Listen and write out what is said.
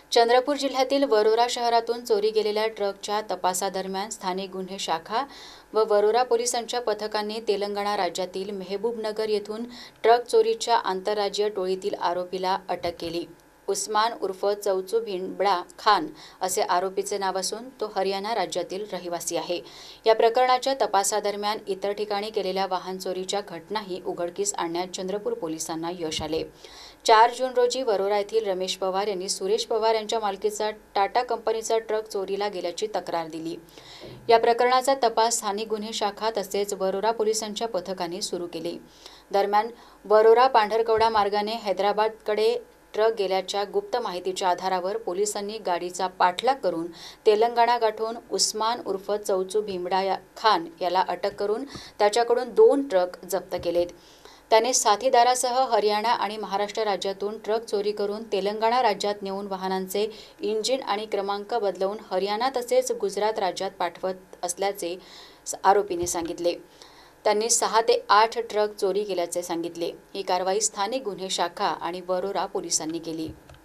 चंद्रपूर जिल्ह्यातील वरोरा शहरातून चोरी गेलेल्या ट्रकच्या तपासादरम्यान स्थानिक गुन्हे शाखा व वरोरा पोलिसांच्या पथकांनी तेलंगणा राज्यातील मेहबूबनगर येथून ट्रक चोरीच्या आंतरराज्यीय टोळीतील आरोपीला अटक केली। उस्मान उर्फ चौचू भिंबळा खान असे आरोपीचे नाव असून तो हरियाणा राज्यातील रहिवासी आहे। या प्रकरणाच्या तपासादरम्यान इतर ठिकाणी केलेल्या वाहन चोरीच्या घटनाही उघडकीस आणण्यात चंद्रपूर पोलिसांना यश आले। 4 जून रोजी वरोरा येथील रमेश पवार यांनी सुरेश पवार यांच्या मालकीचा टाटा कंपनीचा ट्रक चोरीला गेल्याची तक्रार दिली। या प्रकरणाचा तपास स्थानिक गुन्हे शाखा तसेच वरोरा पोलिसांच्या पथकाने सुरू केले। दरम्यान वरोरा पांढरकवडा मार्गाने हैदराबादकडे ट्रक गेल्याच्या गुप्त माहितीच्या आधारावर पोलिसांनी गाडीचा पाठलाग करून तेलंगणा गाठून उस्मान उर्फ चौचू भिंबळा खान याला अटक करून त्याच्याकडून 2 ट्रक जप्त केलेत। त्याने साथीदारासह हरियाणा आणि महाराष्ट्र राज्यातून ट्रक चोरी करून तेलंगणा राज्यात नेऊन वाहनांचे इंजिन आणि क्रमांक बदलवून हरियाणा तसेच गुजरात राज्यात पाठवत असल्याचे आरोपीने सांगितले। त्यांनी 6 ते 8 ट्रक चोरी केल्याचे सांगितले। ही कारवाई स्थानिक गुन्हे शाखा आणि वरोरा पोलिसांनी केली।